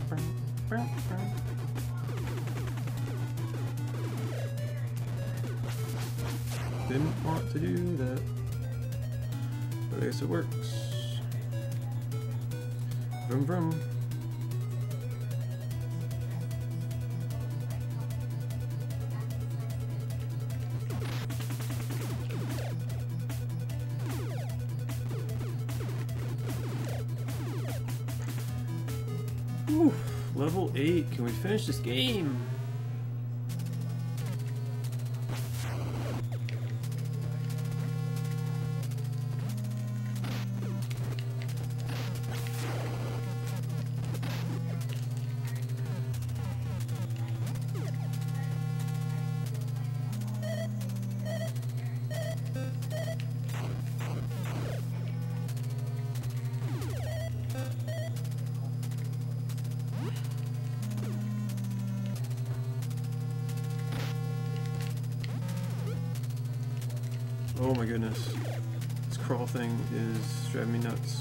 Didn't want to do that, but I guess it works. Vroom vroom. Whew, level 8. Can we finish this game? Oh my goodness. This crawl thing is driving me nuts.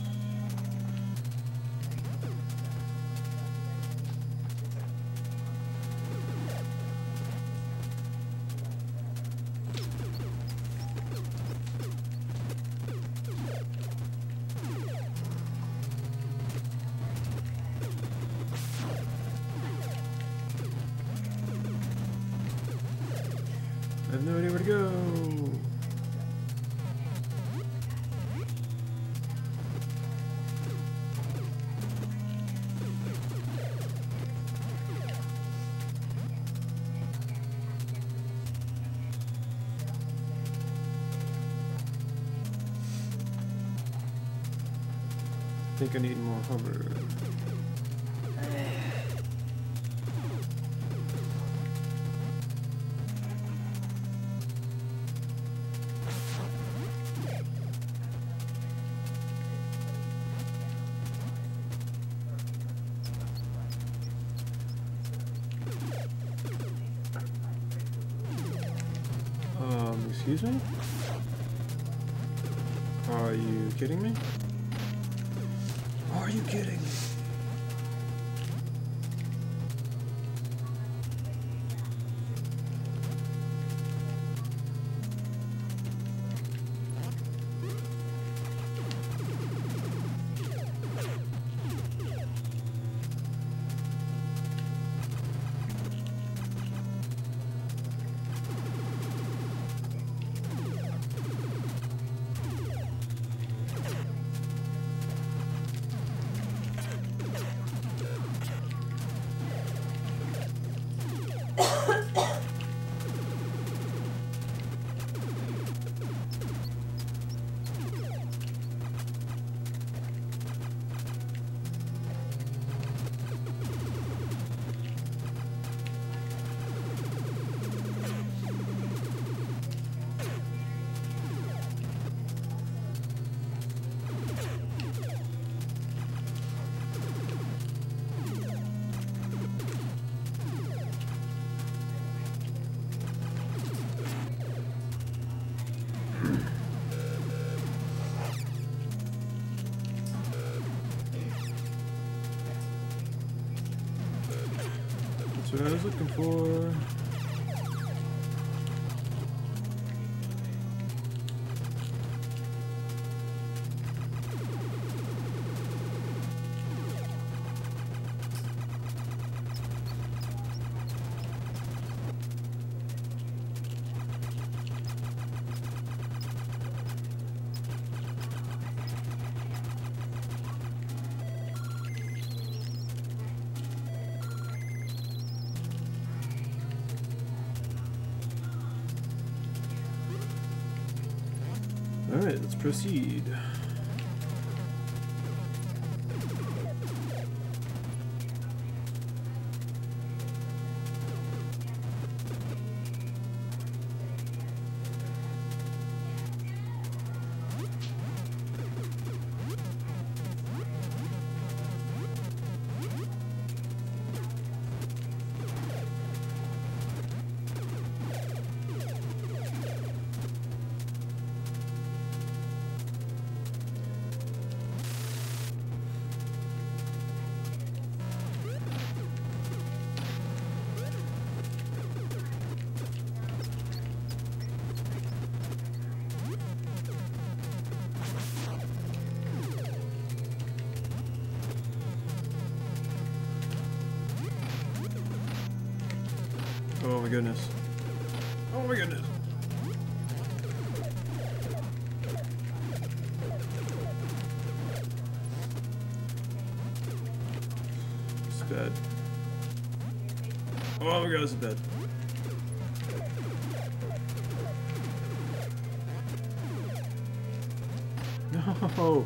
I have no idea where to go. I think I need more hover. Excuse me? Are you kidding me? Are you kidding me? That's what I was looking for. Alright, let's proceed. Oh my goodness. Oh my goodness. It's bad. Oh my god, this is bad. No!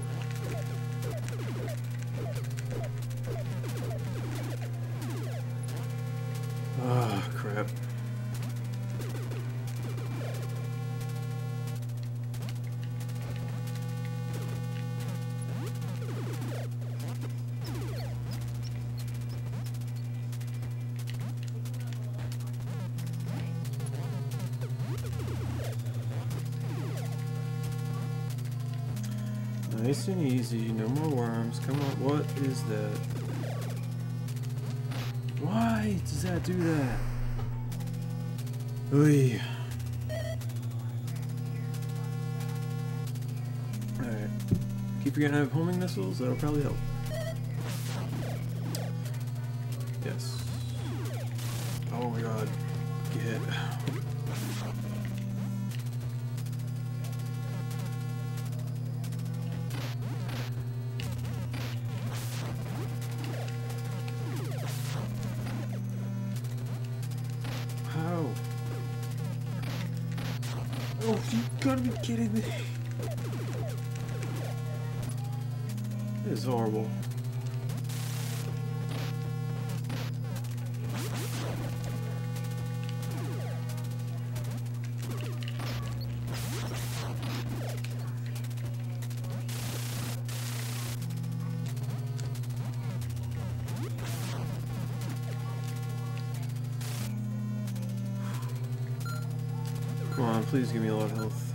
Ah, crap. Nice and easy, no more worms. Come on, what is that? Why does that do that? Oy. Alright. Keep forgetting I have homing missiles, that'll probably help. Yes. Oh my god. Get. How? Oh, you gotta be kidding me. This is horrible. Come on, please give me a lot of health.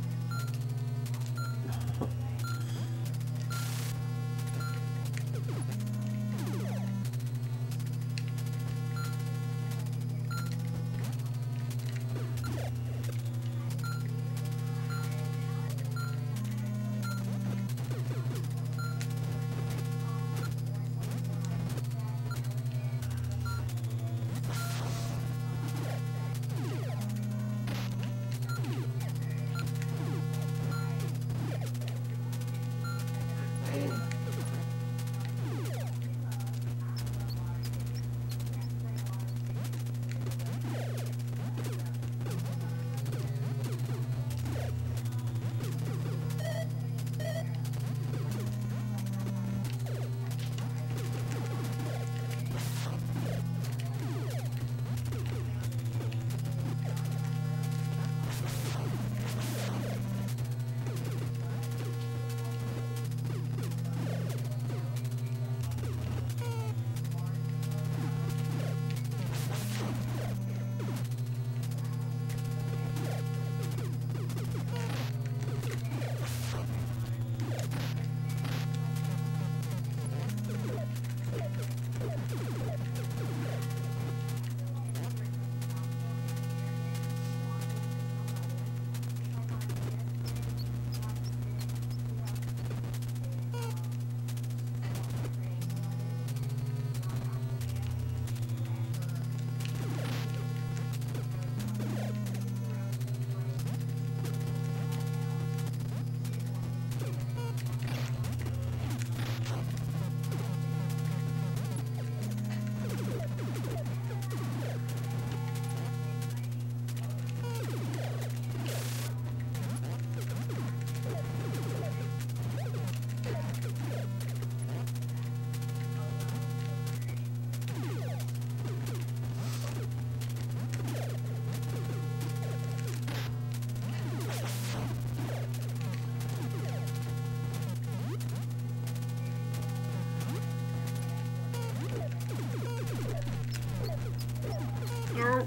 No.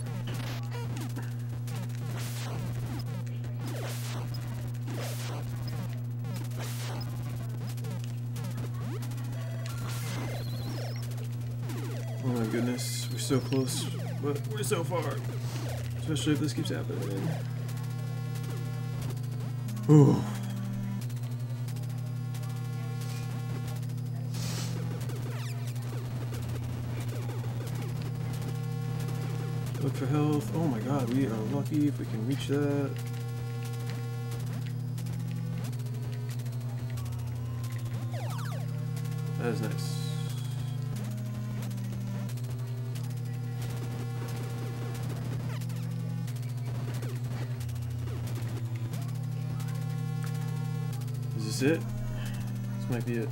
Oh my goodness, we're so close, but we're so far. Especially if this keeps happening. Ooh. Look for health. Oh my god, we are lucky if we can reach that. That is nice. Is this it? This might be it.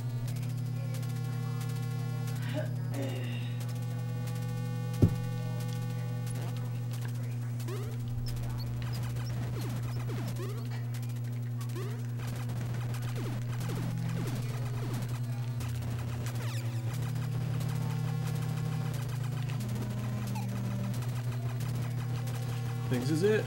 This is it.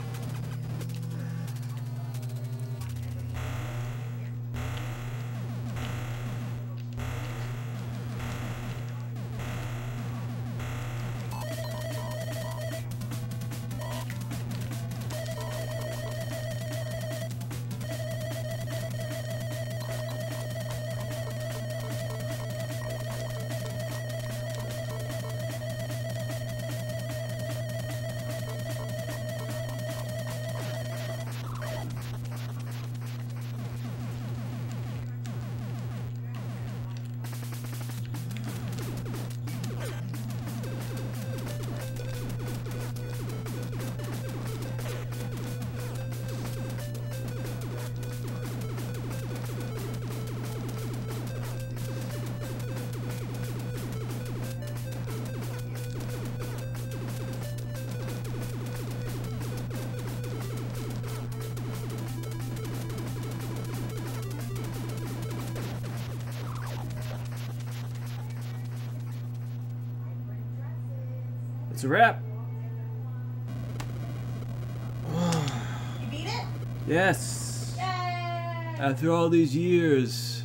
It's a wrap. You beat it? Yes. Yay! After all these years,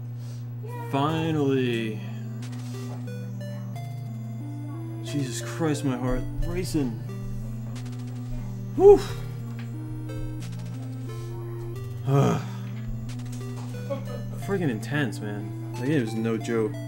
finally. Jesus Christ, my heart racing. Whew. Friggin' intense, man. The game is no joke.